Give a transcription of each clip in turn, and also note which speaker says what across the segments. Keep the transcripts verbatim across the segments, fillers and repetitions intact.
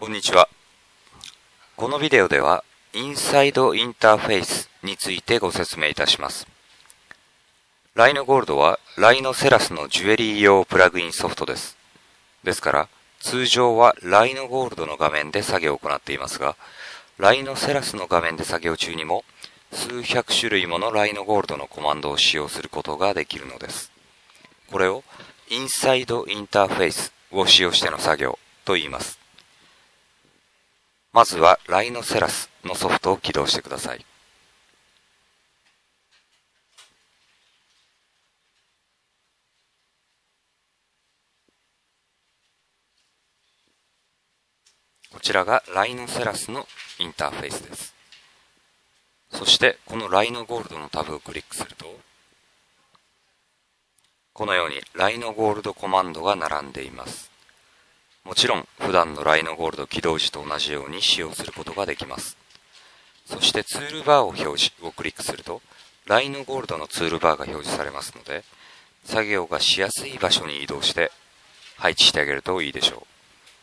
Speaker 1: こんにちは。このビデオではインサイドインターフェースについてご説明いたします。ライノゴールドはライノセラスのジュエリー用プラグインソフトです。ですから通常はライノゴールドの画面で作業を行っていますが、ライノセラスの画面で作業中にも数百種類ものライノゴールドのコマンドを使用することができるのです。これをインサイドインターフェースを使用しての作業と言います。まずはライノセラスのソフトを起動してください。こちらがライノセラスのインターフェースです。そしてこのライノゴールドのタブをクリックすると、このようにライノゴールドコマンドが並んでいます。もちろん普段のライノゴールド起動時と同じように使用することができます。そしてツールバーを表示をクリックすると、ライノゴールドのツールバーが表示されますので、作業がしやすい場所に移動して配置してあげるといいでしょう。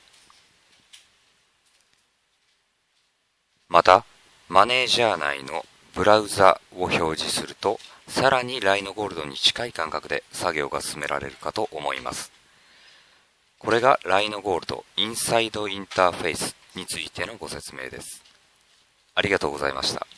Speaker 1: また、マネージャー内のブラウザを表示すると、さらにライノゴールドに近い感覚で作業が進められるかと思います。これがライノゴールドインサイドインターフェースについてのご説明です。ありがとうございました。